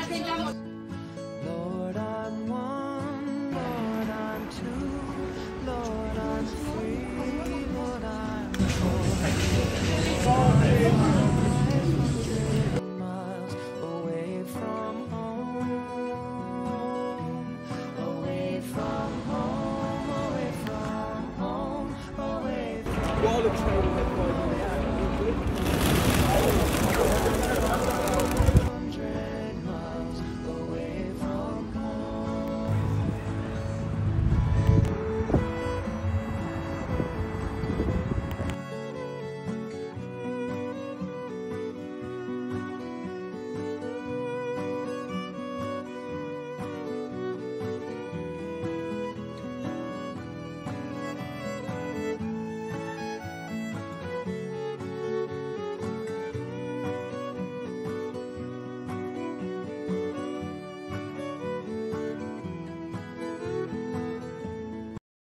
Lord, I'm one, Lord, I'm two, Lord, I'm three, Lord, I'm four. Miles away from home, away from home, away from home, away from home.